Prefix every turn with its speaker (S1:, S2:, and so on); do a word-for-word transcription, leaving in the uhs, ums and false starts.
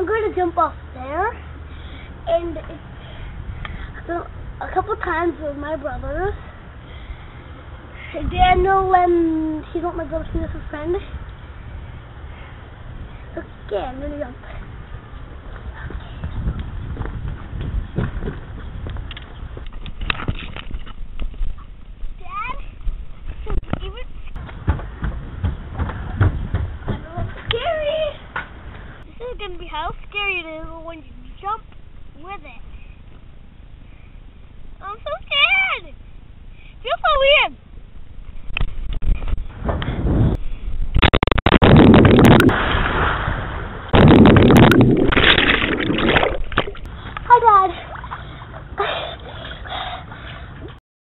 S1: I'm going to jump off there, and it's, so a couple times with my brothers. Daniel, and he's not my brother, he's a friend. Okay, I'm going to jump. Dad, even I know it's scary. This is going to be how scary it is when you jump with it. I'm so scared. Feels so weird.